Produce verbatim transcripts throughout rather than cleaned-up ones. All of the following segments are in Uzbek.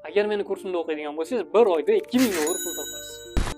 Agar meni kursimda o'qiydigan bo'lsangiz, bir oyda ikki ming dollar pul topasiz.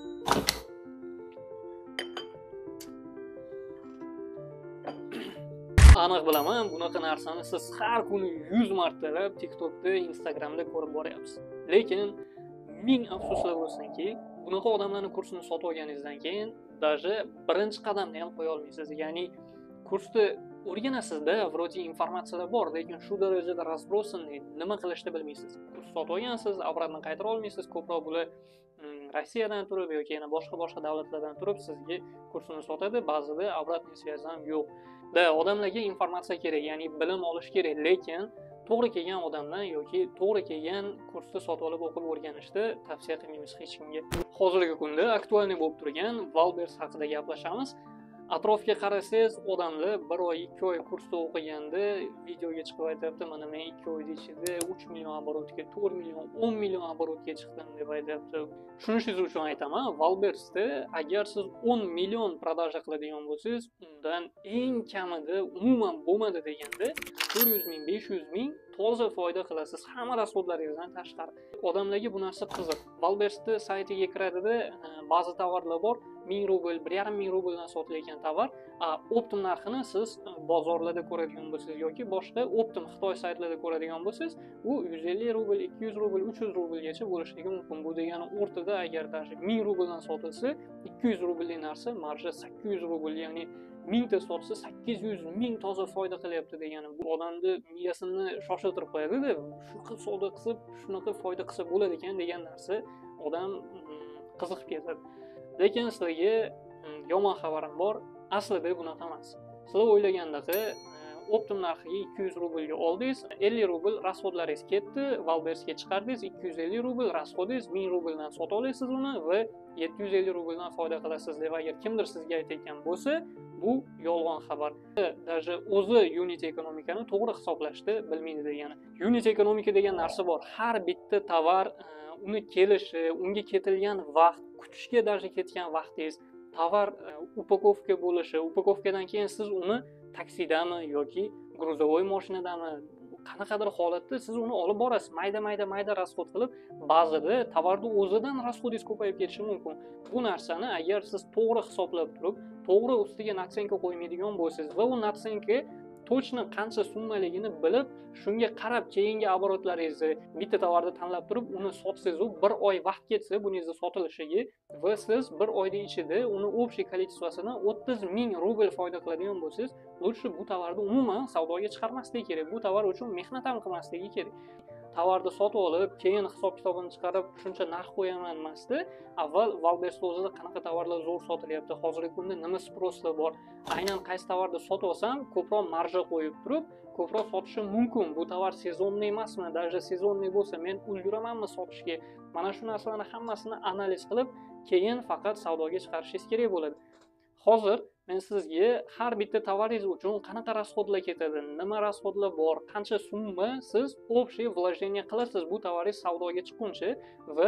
Aniq bilaman, bunaqa narsani siz har kuni yuz martalab TikTokda, Instagramda ko'rib boryapsiz. Lekin ming afsuslar bo'lsinki, bunaqa odamlarning kursini sotib olganingizdan keyin даже birinchi qadamni ham qo'ya olmaysiz. Ya'ni kursni o'rganasizda, vроде informatsiyalar bor, lekin shu darajada разбросанный, nima qilishni bilmaysiz. Kurs sotib olgansiz, obratni qaytara olmaysiz. Ko'proq bular Rossiyadan turib yoki yana boshqa boshqa davlatlardan turib sizga kursini sotadi, ba'zida obratniy связь ham yo'q. Da odamlarga informatsiya kerak, ya'ni bilim olish kerak, lekin to'g'ri kelgan odamdan yoki to'g'ri kelgan kursni sotib olib o'qib o'rganishni tavsiya qilmaymiz hech kimga. Hozirgi kunda aktualniy bo'lib turgan Valbers haqida gaplashamiz. Atrofga qarasangiz, odamlar bir oy, ikki oy kursda o'qiganda videoga chiqib aytayapti, mana men ikki oyda ichida uch million оборотga, to'rt million, o'n million оборотga chiqdim deb aytayapti. Shunishingiz uchun aytaman, Valbersda agar siz o'n million продажа qiladigan bo'lsangiz, undan eng kamida umuman bo'lmadi deganda to'rt yuz ming, besh yuz ming toza foyda qilasiz, hamma rasxodlaringizdan tashqari. Odamlarga bu narsa qiziq. Valbersda saytiga kiradida ba'zi tovarlar bor, ming rubl, bir yarim ming rubldan sotilayotgan tovar, optim narxini siz bozorlarda ko'radigan bo'lsangiz yoki boshqa optim Xitoy saytlarida ko'radigan bo'lsangiz, u yuz ellik rubl, ikki yuz rubl, uch yuz rublgacha bo'lishligi mumkin. Bu degani o'rtada agar даже ming rubldan sotilsa, ikki yuz rubllik narsa marja sakkiz yuz rubl, ya'ni mingta sotsa sakkiz yuz ming toza foyda qilyapti degani. Bu odamni miyasini shoshiltirib qo'yadi-da. Shu qilib savdo qilib, shunaqa foyda qilsa bo'ladi ekan degan narsa odam qiziqib ketadi. Lekin sizlarga yomon xabarim bor. Aslida bunaqa emas. Sizlar o'ylagandaqa optim narxiga ikki yuz rublga oldingiz, ellik rubl rasxodlaringiz ketdi, Valbersga chiqardingiz, ikki yuz ellik rubl rasxodingiz, ming rubldan sotib olasiz uni va yetti yuz ellik rubldan foyda qilasiz deb agar kimdir sizga aytayotgan bo'lsa, bu yolg'on xabar. Даже o'zi unit ekonomikani to'g'ri hisoblashni bilmaydi degani. Unit ekonomika degan narsa bor. Har bitta tovar uni kelishi, unga ketilgan vaqt, kutishga даже ketgan vaqtingiz, tovar upakovka bo'lishi, upakovkadan keyin siz uni taksidami yoki грузовой mashinadami qanaqadir holatda siz uni olib borasiz, mayda-mayda mayda rasxod qilib, ba'zida tovarni o'zidan rasxodingiz ko'payib ketishi mumkin. Bu narsani agar siz to'g'ri hisoblab turib, to'g'ri ustiga natsenka qo'ymaydigan bo'lsangiz va u natsenka точно qancha summaligini bilib, shunga qarab keyingi оборотlaringizni bitta tovarni tanlab turib, uni sotsangiz, u bir oy vaqt ketsa buningizning sotilishiga va siz bir oyda ichida uni общий количествосini o'ttiz ming rubl foyda qiladigan bo'lsangiz, lutshi bu tovarni umuman savdoga chiqarmaslik kerak. Bu tovar uchun mehnat ham qilmasligi kerak. Tovarni sotib olib, keyin hisob kitobini chiqarib, shuncha narx qo'yaman emasdi. Avval Valbers o'zida qanaqa tovarlar zo'r sotilyapti, hozirgi kunda nima sпросlar bor, aynan qaysi tovarni sotib olsam, ko'proq marja qo'yib turib, ko'proq sotishim mumkin. Bu tovar sezonniy emasmi? Даже sezonniy bo'lsa, men ulguramanmi sotishga? Mana shu narsalarni hammasini analiz qilib, keyin faqat savdoga chiqarishingiz kerak bo'ladi. Hozir men sizga har bitta tovaringiz uchun qanaqa rasxodlar ketadi, nima rasxodlar bor, qancha summa siz общий вложение qilasiz bu tovaringiz savdoga chiqquncha va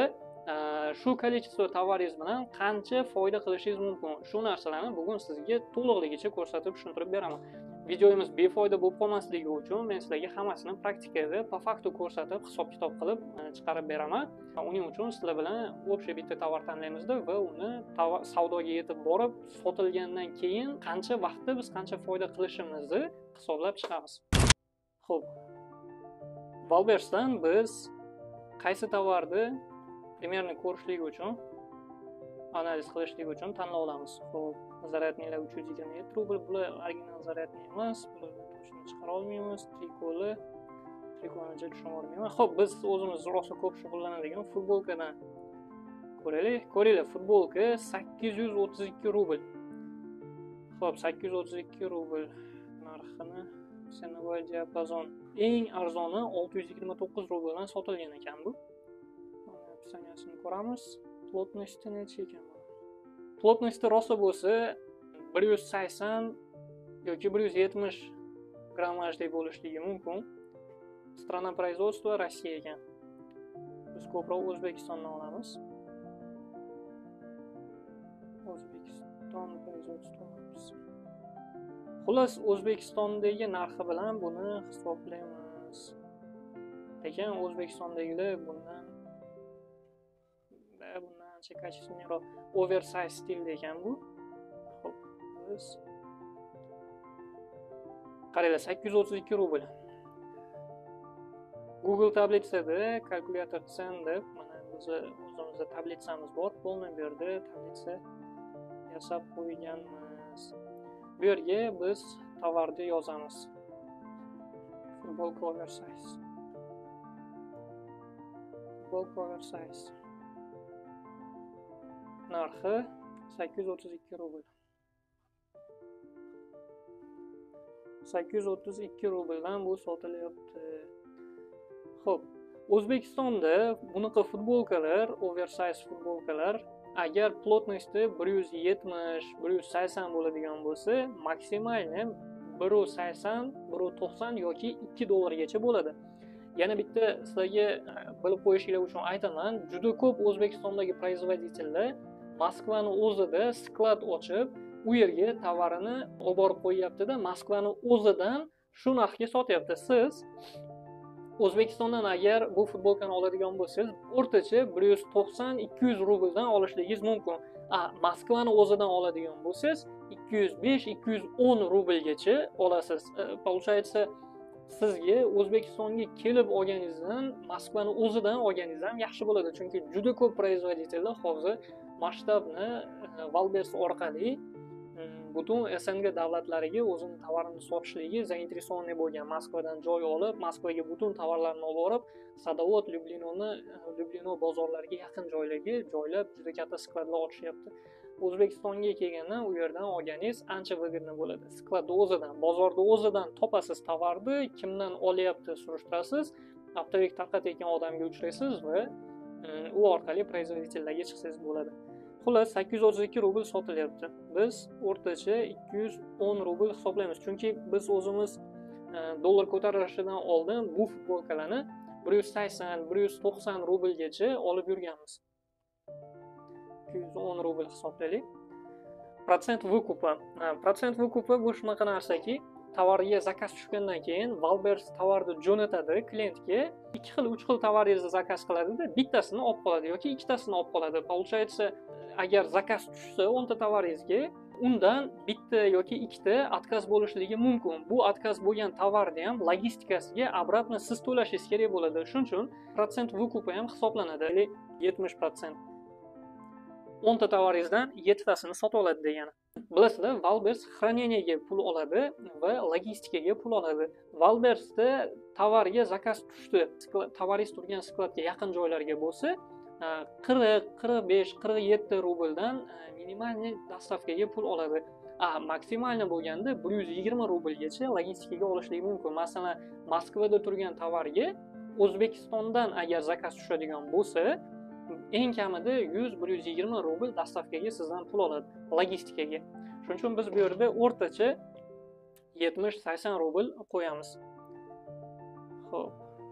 shu количество tovaringiz bilan qancha foyda qilishingiz mumkin. Shu narsalarni bugun sizga to'liqligicha ko'rsatib tushuntirib beraman. Videomiz befoyda bo'lib qolmasligi uchun men sizlarga hammasini praktikada, po faktu ko'rsatib, hisob-kitob qilib chiqarib beraman. Uning uchun sizlar bilan общий bitta tovar tanlaymizda va uni savdoga yetib borib, sotilgandan keyin qancha vaqtda biz qancha foyda qilishimizni hisoblab chiqamiz. Xo'p. Valbersdan biz qaysi tovarni primerni ko'rishlik uchun, analiz qilishlik uchun tanlab olamiz. Xo'p, zaryadnilar uch yuz yigirma yetti rubl, bular original zaryadni emas, bularni to'shini chiqara olmaymiz, trikoli, trikoni tushunib olmayman. Xo'p, biz o'zimiz rosa ko'p shug'ullanadigan futbolkadan ko'raylik. Ko'ringlar, futbolka sakkiz yuz o'ttiz ikki rubl. Xo'p, sakkiz yuz o'ttiz ikki rubl narxini Senegal diapazon. Eng arzoni olti yuz yigirma to'qqiz rubldan sotilgan ekan bu. Opsiyasini ko'ramiz. Plotnosti necha ekan? Plotnosti rosa bo'lsa bir yuz sakson yoki bir yuz yetmish grammajli bo'lishligi mumkin. Strana производства Rossiya ekan. Biz ko'proq O'zbekistondan olamiz. O'zbekiston производствоsi. Xullas, O'zbekistondagi narxi bilan buni hisoblaymiz. lekin O'zbekistondagilar bundan bundan ancha kачественныйroq oversize stilda ekan bu. Xo'p, biz qaranglar, sakkiz yuz o'ttiz ikki rubl. Google tablitsada kalkulyator tsan deb mana bizni o'zimizda tablitsamiz bor. Polni bu yerda tablitsa yasab qo'yganmiz. Bu yerga biz tovarni yozamiz. Futbolka oversize. Futbolka oversize. Narxi sakkiz yuz o'ttiz ikki rubl. sakkiz yuz o'ttiz ikki rubldan bu sotilyapti. Xo'p, O'zbekistonda bunaqa futbolkalar, oversize futbolkalar agar plotnosti bir yuz yetmish, bir yuz sakson bo'ladigan bo'lsa, maksimalni bir yuz sakson, bir yuz to'qson yoki ikki dollargacha bo'ladi. Yana bitta sizlarga bilib qo'yishinglar uchun aytaman, juda ko'p O'zbekistondagi производительlar Moskvani o'zida sklad ochib, u yerga tovarini olib borib qo'yyapti-da, Moskvani o'zidan shu narxga sotyapti. Siz O'zbekistondan agar bu futbolkani oladigan bo'lsangiz, o'rtacha bir yuz to'qson ikki yuz rubldan olishligingiz mumkin. A, Moskvani o'zidan oladigan bo'lsangiz, ikki yuz besh ikki yuz o'n rublgacha olasiz. Получается, sizga O'zbekistonga kelib olganingizdan Moskvani o'zidan olganingiz ham yaxshi bo'ladi, chunki juda ko'p производительlar hozir masshtabni Valbers orqali butun S N G davlatlariga o'zini tovarini sotishligi zainteresованный bo'lgan. Moskvadan joy olib, Moskvaga butun tovarlarni olib borib, Sadovod, Lyublinoni, Lyublino bozorlariga yaqin joylarga joylab juda katta skladlar ochishyapti. O'zbekistonga kelgandan u yerdan olganingiz ancha выгодно bo'ladi. Skladni o'zidan, bozorda o'zidan topasiz tovarni, kimdan olyapti surishtirasiz, optovik tarqatayotgan odamga uchraysiz va u orqali производительlarga chiqsangiz bo'ladi. Xullas, sakkiz yuz o'ttiz ikki rubl sotilyapti. Biz o'rtacha ikki yuz o'n rubl hisoblaymiz, chunki biz o'zimiz dollar ko'tarilishidan oldin bu futbolkalarni bir yuz sakson, bir yuz to'qson rublgacha olib yurganmiz. ikki yuz o'n rubl hisoblaylik. Protsent vykupi. Protsent vykupi bu shunaqa narsaki, tovarga zakaz tushgandan keyin Valbers tovarni jo'natadi klientga. ikki xil, uch xil tovaringizni zakaz qiladi-da, bittasini olib qoladi yoki ikkitasini olib qoladi. Получается, agar zakaz tushsa o'nta tovaringizga, undan bitta yoki ikkita отказ bo'lishligi mumkin. Bu отказ bo'lgan tovarni ham logistikasiga обратно siz to'lashingiz kerak bo'ladi. Shuning uchun protsent vykupi ham hisoblanadi. yetmish protsent. o'nta tovaringizdan yettitasini sotib oladi degani. Bilasizlar, Valbers xraneniyaga pul oladi va logistikaga pul oladi. Valbersda tovarga zakaz tushdi. Tovaringiz turgan skladga yaqin joylarga bo'lsa, qirq, qirq besh, qirq yetti rubldan minimalniy dostavkaga pul oladi. A, maksimalni bo'lganda bir yuz yigirma rublgacha logistikaga olishligi mumkin. Masalan, Moskvada turgan tovarga O'zbekistondan agar zakaz tushadigan bo'lsa, eng kamida yuz bir yuz yigirma rubl dostavkaga sizdan pul oladi logistikaga. Shuning uchun biz bu yerda o'rtacha yetmish sakson rubl qo'yamiz. Xo'p.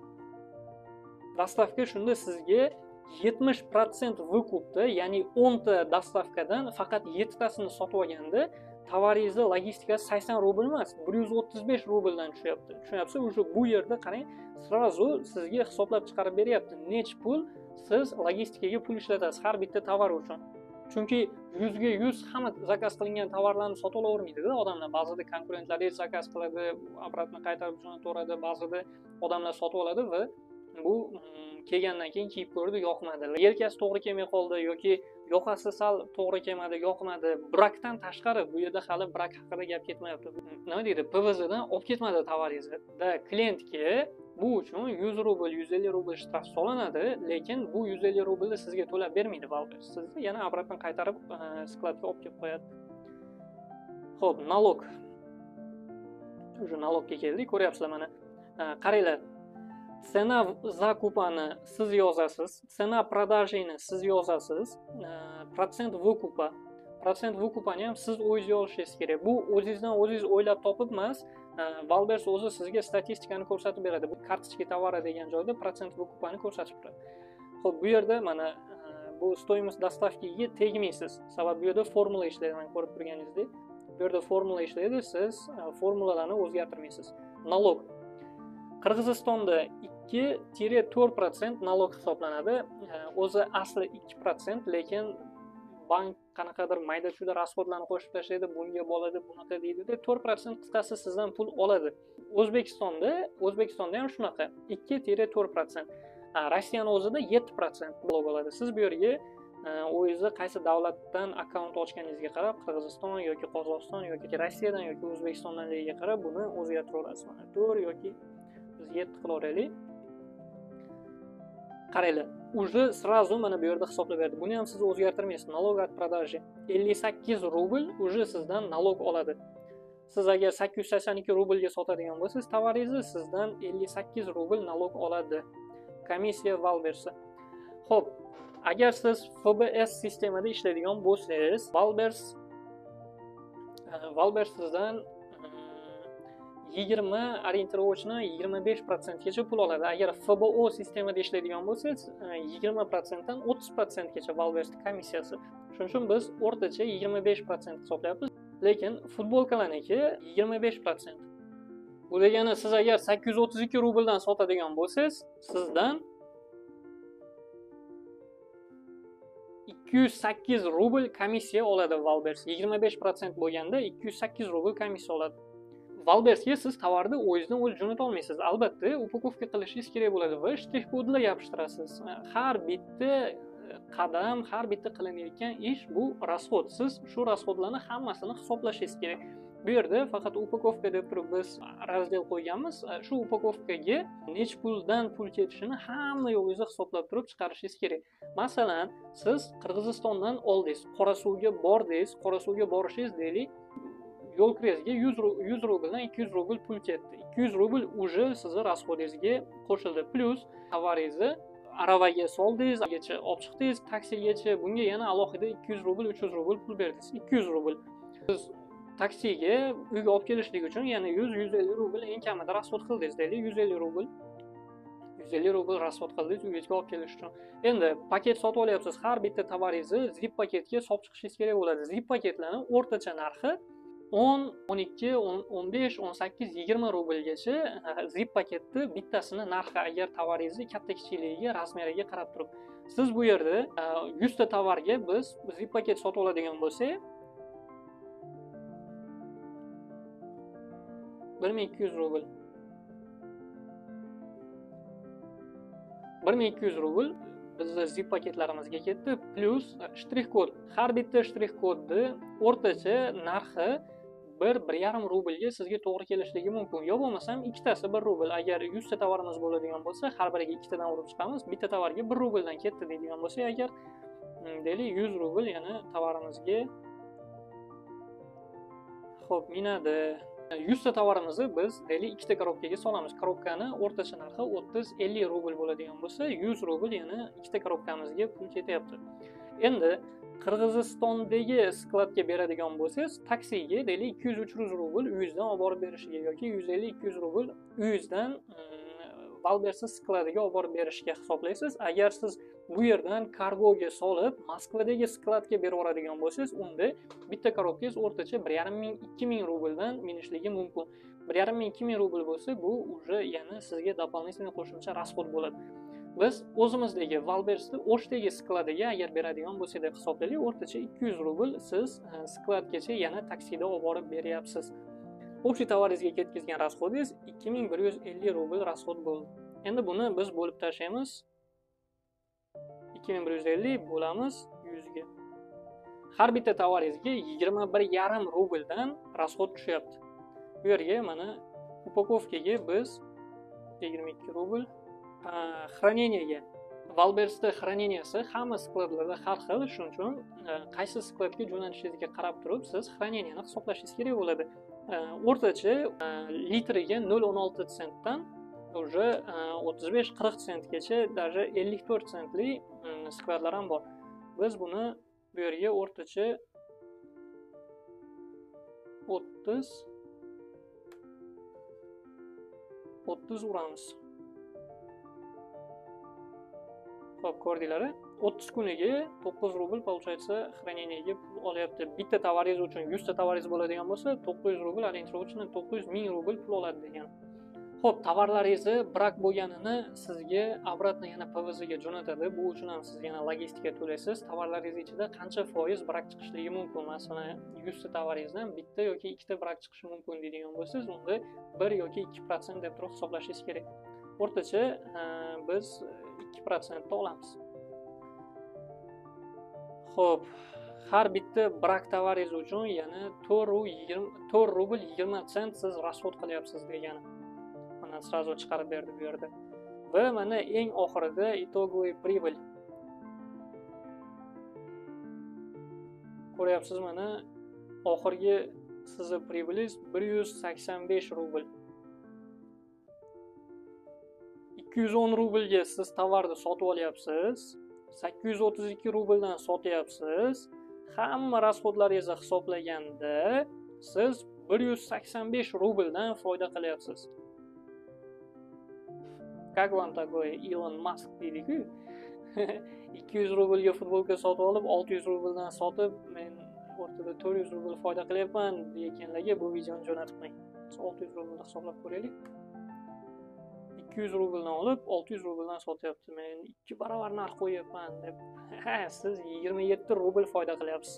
Dostavka shunda sizga yetmish protsent vykupda, ya'ni o'nta dostavkadan faqat yettitasini sotib olganda tovaringizni logistikasi sakson rubl emas, bir yuz o'ttiz besh rubldan tushyapti. Tushunyapsiz? O'sha bu yerda qarang, srazu sizga hisoblab chiqarib beryapti. Nech pul siz logistikaga pul ishlatasiz har bitta tovar uchun. Chunki yuz ga yuz hamma zakaz qilingan tovarlarni sotib olavermaydi-da odamlar. Ba'zida konkurentlaringiz zakaz qiladi, obratno qaytarib jo'nataveradi, ba'zida odamlar sotib oladi va bu kelgandan keyin kiyib ko'rdi, yoqmadi. Yelkasi to'g'ri kelmay qoldi yoki yoqasi sal to'g'ri kelmadi, yoqmadi. Brakdan tashqari bu yerda hali brak haqida gap ketmayapti. Nima deydi? P V Zdan olib ketmadi tovaringizni. Da klientga bu uchun yuz rubl, yuz ellik rubl shtraf solinadi, lekin bu yuz ellik rublni sizga to'lab bermaydi Valbers. Sizni yana obratno qaytarib skladga olib kelib qo'yadi. Xo'p, nalog. Уже nalogga keldik, ko'ryapsizlar mana. Qaranglar. Cena zakupani siz yozasiz, cena продажini siz yozasiz, protsent vykupa. Protsent vykupani ham siz o'zingiz yozishingiz kerak. Bu o'zingizdan o'zingiz o'ylab topib emas, Valbers o'zi sizga statistikani ko'rsatib beradi. Bu kartochka tovara degan joyda protsent vykupani ko'rsatib turadi. Xo'p, bu yerda mana bu stoymost dostavkaga tegmaysiz. Sababi bu yerda formula ishlaydi, men ko'rib turganingizdek. Bu yerda formula ishlaydi, siz formulalarni o'zgartirmaysiz. Nalog. Qirg'izistonda ikki to'rt prosent nalog hisoblanadi. O'zi asli ikki prosent, lekin bank qanaqadir mayda chuyda rasxodlarni qo'shib tashlaydi, bunga bo'ladi, bunaqa deydi-da, to'rt prosent qisqasi sizdan pul oladi. O'zbekistonda, O'zbekistonda ham shunaqa, ikki to'rt prosent. Rossiyani o'zida yetti prosent nalog oladi. Siz bu yerga o'zingizni qaysi davlatdan akkaunt ochganingizga qarab, Qirg'iziston yoki Qozog'iston yoki Rossiyadan yoki O'zbekistondanligiga qarab buni o'zgartira olasiz. Mana to'rt yoki biz yetti qila olaylik. Qaranglar, уже сразу mana bu yerda hisoblab berdi. Buni ham siz o'zgartirmaysiz. Налог от продажи ellik sakkiz rubl уже sizdan nalog oladi. Siz agar sakkiz yuz sakson ikki rublga sotadigan bo'lsangiz, tovaringizni sizdan ellik sakkiz rubl nalog oladi. Komissiya Valbersi. Xo'p, agar siz F B S sistemada ishlaydigan bo'lsangiz, Valbers Valbers sizdan yigirma orientirovочно yigirma besh prosent gacha pul oladi. Agar F B O sistemada ishlaydigan bo'lsangiz, yigirma prosent dan o'ttiz prosent gacha Valbers komissiyasi. Shuning uchun biz o'rtacha yigirma besh prosent hisoblayapmiz. Lekin futbolkalarniki yigirma besh prosent. Bu degani siz agar sakkiz yuz o'ttiz ikki rubldan sotadigan bo'lsangiz, sizdan ikki yuz sakkiz rubl komissiya oladi Valbers. yigirma besh prosent bo'lganda ikki yuz sakkiz rubl komissiya oladi. Valbersga siz tovarni o'zingizdan o'z jo'nata olmaysiz. Albatta, upakovka qilishingiz kerak bo'ladi va shtrix kodlar yopishtirasiz. Har bitta qadam, har bitta qilinayotgan ish bu rasxod. Siz shu rasxodlarni hammasini hisoblashingiz kerak. Bu yerda faqat upakovka deb turib biz razdel qo'yganmiz. Shu upakovkaga nech puldan pul ketishini hamma yo'lingizda hisoblab turib chiqarishingiz kerak. Masalan, siz Qirg'izistondan oldingiz, Qorasuvga bordingiz, Qorasuvga borishingiz deylik, yo'l kiresiga yuz rubldan ikki yuz rubl pul ketdi. ikki yuz rubl уже sizni rasxodingizga qo'shildi. Plus tovaringizni aravaga soldingiz, gacha olib chiqdingiz, taksigacha, bunga yana alohida ikki yuz rubl, uch yuz rubl pul berdingiz. ikki yuz rubl. Siz taksiga uyga olib kelishlik uchun yana yuz yuz ellik rubl eng kamida rasxod qildingiz deylik, yuz ellik rubl. yuz ellik rubl rasxod qildingiz uyga olib kelish uchun. Endi paket sotib olyapsiz, har bitta tovaringizni zip paketga solib chiqishingiz kerak bo'ladi. Zip paketlarning o'rtacha narxi o'n, o'n ikki, o'n besh, o'n sakkiz, yigirma rublgacha zip paketni bittasini narxi, agar tovaringizni katta kichikligiga, razmeriga qarab turib. Siz bu yerda yuz ta tovarga biz zip paket sotib oladigan bo'lsak, bir ming ikki yuz rubl. bir ming ikki yuz rubl bizning zip paketlarimizga ketdi, plus shtrix kod. Har bitta shtrix kodni o'rtacha narxi bir bir yarim rublga sizga to'g'ri kelishligi mumkin. Yo bo'lmasam ikkitasi bir rubl. Agar yuz ta tovarimiz bo'ladigan bo'lsa, har biriga ikkitadan urib chiqamiz. Bitta tovarga bir rubldan ketdi deydigan bo'lsa, agar deylik yuz rubl, ya'ni tovarimizga xo'p, minadi. yuz ta tovarimizni biz deylik ikkita korobkaga solamiz. Korobkani o'rtacha narxi o'ttiz ellik rubl bo'ladigan bo'lsa, yuz rubl, ya'ni ikkita korobkamizga pul ketyapti. Endi Qirg'izistondagi skladga beradigan bo'lsangiz, taksiga deylik ikki yuz uch yuz rubl uyingizdan olib borib berishiga yoki yuz ellik ikki yuz rubl uyingizdan Valbersiz skladiga olib borib berishga hisoblaysiz. Agar siz bu yerdan kargoga solib Moskvadagi skladga berib yuboradigan bo'lsangiz, unda bitta korobkangiz o'rtacha bir yarim ming ikki ming rubldan minishligi mumkin. bir yarim ming ikki ming rubl bo'lsa, bu уже yana sizga дополнительный qo'shimcha rasxod bo'ladi. Biz o'zimizdagi Valbersni O'shdagi skladiga agar beradigan bo'lsak deb hisoblaylik, o'rtacha ikki yuz rubl siz skladgacha yana taksida olib borib beryapsiz. Общий tovaringizga ketkazgan rasxodingiz ikki ming bir yuz ellik rubl rasxod bo'ldi. Endi buni biz bo'lib tashlaymiz. ikki ming bir yuz ellik bo'lamiz yuz ga. Har bitta tovaringizga yigirma bir yarim rubldan rasxod tushyapti. Bu yerga mana upakovkaga biz yigirma ikki rubl, xraneniyaga. Valbersda xraneniyasi hamma skladlarda har xil, shuning uchun qaysi skladga jo'natishingizga qarab turib siz xraneniyani hisoblashingiz kerak bo'ladi. O'rtacha litriga nol o'n olti sentdan уже o'ttiz besh qirq sentgacha, даже ellik to'rt sentli skladlar ham bor. Biz buni bu yerga o'rtacha o'ttiz o'ttiz uramiz. Xo'p, ko'rdinglar, o'ttiz kuniga to'qqiz rubl получается xraneniyaga pul olyapti. Bitta tovaringiz uchun yuz ta tovaringiz bo'ladigan bo'lsa, to'qqiz yuz rubl, orientirovочно to'qqiz yuz ming rubl pul oladi degan. Xo'p, tovarlaringizni brak bo'lganini sizga obratno yana P V Z ga jo'natadi. Bu uchun ham siz yana logistika to'laysiz. Tovarlaringiz ichida qancha foiz brak chiqishligi mumkin? Masalan, yuz ta tovaringizdan bitta yoki ikkita brak chiqishi mumkin deydigan bo'lsangiz, unda bir yoki ikki prosent deb turib hisoblashingiz kerak. O'rtacha biz ikki prosentni olamiz. Xo'p, har bitta brak tovaringiz uchun yana to'rt rubl yigirma sent siz rasxod qilyapsiz degani. Mana sразу chiqarib berdi bu yerda. Va mana eng oxirida itogoviy pribыль. Ko'ryapsiz, mana oxirgi sizni pribylingiz bir yuz sakson besh rubl. ikki yuz o'n rublga siz tovarni sotib olyapsiz. sakkiz yuz o'ttiz ikki rubldan sotyapsiz. Hamma rasxodlaringizni hisoblaganda siz bir yuz sakson besh rubldan foyda qilyapsiz. Как вам такой Илон Маск deydi-ku? ikki yuz rublga futbolka sotib olib, olti yuz rubldan sotib, men o'rtada to'rt yuz rubl foyda qilyapman deganlarga bu videoni jo'natib qo'ying. olti yuz rublni hisoblab ko'raylik. ikki yuz rubldan olib, olti yuz rubldan sotyapti. Men ikki barobar narx qo'yapman deb. Ha, siz yigirma yetti rubl foyda qilyapsiz.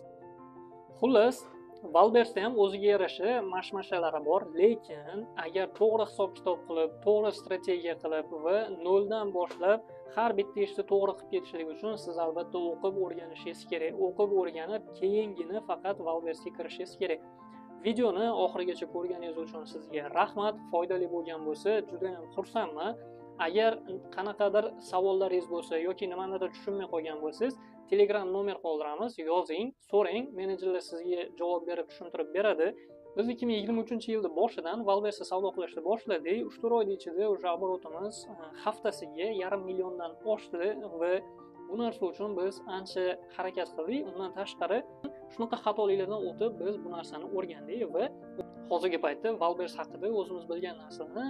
Xullas, Valbersda ham o'ziga yarasha mashmashalari bor, lekin agar to'g'ri hisob-kitob qilib, to'g'ri strategiya qilib va noldan boshlab har bitta ishni to'g'ri qilib ketishlik uchun siz albatta o'qib o'rganishingiz kerak. O'qib o'rganib, keyingina faqat Valbersga kirishingiz kerak. Videoni oxirigacha ko'rganingiz uchun sizga rahmat. Foydali bo'lgan bo'lsa, juda ham xursandman. Agar qanaqadir savollaringiz bo'lsa yoki nimanidir tushunmay qolgan bo'lsangiz, Telegram nomer qoldiramiz, yozing, so'rang, menejerlar sizga javob berib tushuntirib beradi. Biz ikki ming yigirma uchinchi yilda boshidan Valbersda savdo qilishni boshladik. uch to'rt oy ichida o'sha obrotimiz haftasiga yarim milliondan oshdi va bu narsa uchun biz ancha harakat qildik. Undan tashqari shunaqa xatoliklardan o'tib biz bu narsani o'rgandik va hozirgi paytda Valbers haqida o'zimiz bilgan narsani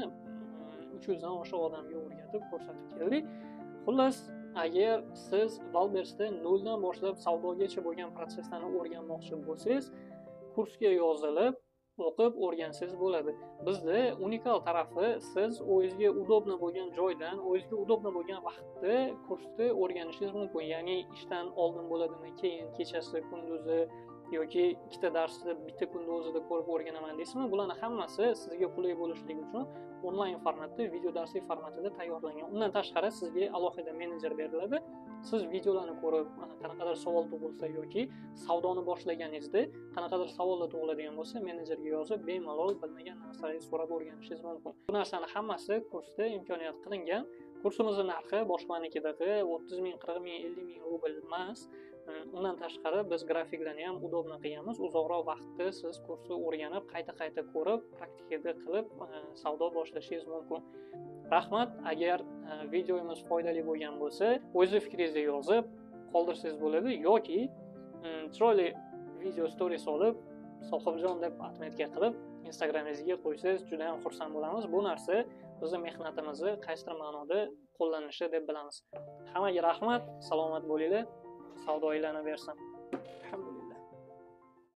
uch yuzdan oshiq odamga o'rgatib ko'rsatib keldik. Xullas, agar siz Valbersda noldan boshlab savdogacha bo'lgan proseslarni o'rganmoqchi bo'lsangiz, kursga yozilib, o'qib o'rgansangiz bo'ladi. Bizda unikal tarafi, siz o'zingizga udobno bo'lgan joydan, o'zingizga udobno bo'lgan vaqtda kursda o'rganishingiz mumkin. Ya'ni ishdan oldin bo'ladimi, keyin kechasi, kunduzi yoki ikkita darsni bitta kunda o'zida ko'rib o'rganaman deysizmi? Bularning hammasi sizga qulay bo'lishligi uchun onlayn formatda, video darslik formatida tayyorlangan. Undan tashqari sizga alohida menejer beriladi. Siz videolarni ko'rib, qanaqadir savol tug'ilsa yoki savdoni boshlaganingizda qanaqadir savollar tug'iladigan bo'lsa, menejerga yozib, bemalol bilmagan narsalaringizni so'rab o'rganishingiz mumkin. Bu narsaning hammasi kursda imkoniyat qilingan. Kursimizning narxi boshqanikidagi o'ttiz ming, qirq ming, ellik ming rubl emas. Undan tashqari biz grafiklarni ham udobno qilamiz. Uzoqroq vaqtda siz kursni o'rganib, qayta-qayta ko'rib, praktikada qilib savdo boshlashingiz mumkin. Rahmat. Agar videomiz foydali bo'lgan bo'lsa, o'z fikringizni yozib qoldirsangiz bo'ladi yoki chiroyli video stories olib, Sohibjon deb atmetga qilib Instagramingizga qo'ysangiz juda ham xursand bo'lamiz. Bu narsa bizning mehnatimizni qaysidir ma'noda qo'llanishi deb bilamiz. Hammaga rahmat, salomat bo'linglar. Savdo aylanaversin. Alhamdulillah.